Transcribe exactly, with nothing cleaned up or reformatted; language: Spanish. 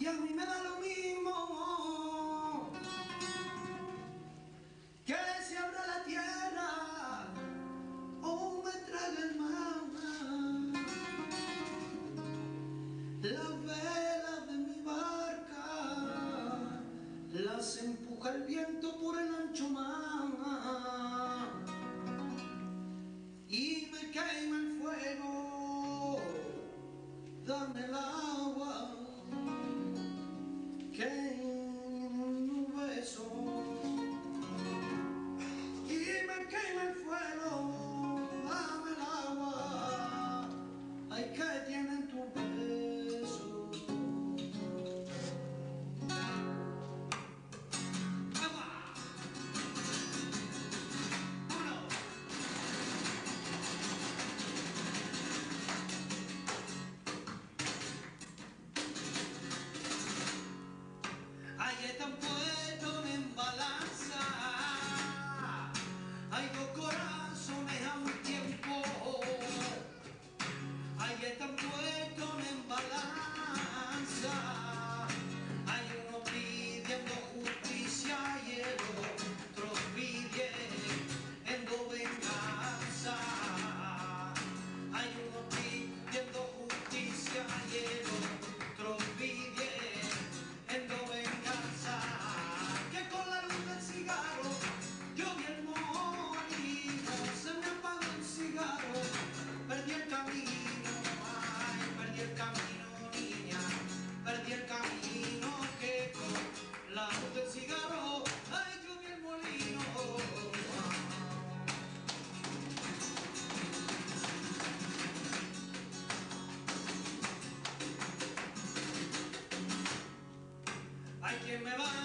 a mí me da lo mismo que se abra la tierra o me trague el mar. Las velas de mi barca las empuja el viento por el ancho mar y me quema el fuego. Dame el agua que en un beso y me quema el fuego. Dame el agua, ay, que tienen tus besos. ¡Agua! ¡Vámonos! Ahí están puestos en balanza, hay dos corazones a un tiempo. Ahí están puestos en balanza, hay uno pidiendo justicia y el otro pidiendo venganza. Hay uno pidiendo justicia y el otro pidiendo venganza. Que con la luz del cigarro yo vi el molino, se me apagó el cigarro, perdí el camino, ay, perdí el camino, niña, perdí el camino, que con la luz del cigarro, ay, yo vi el molino. Hay quien me va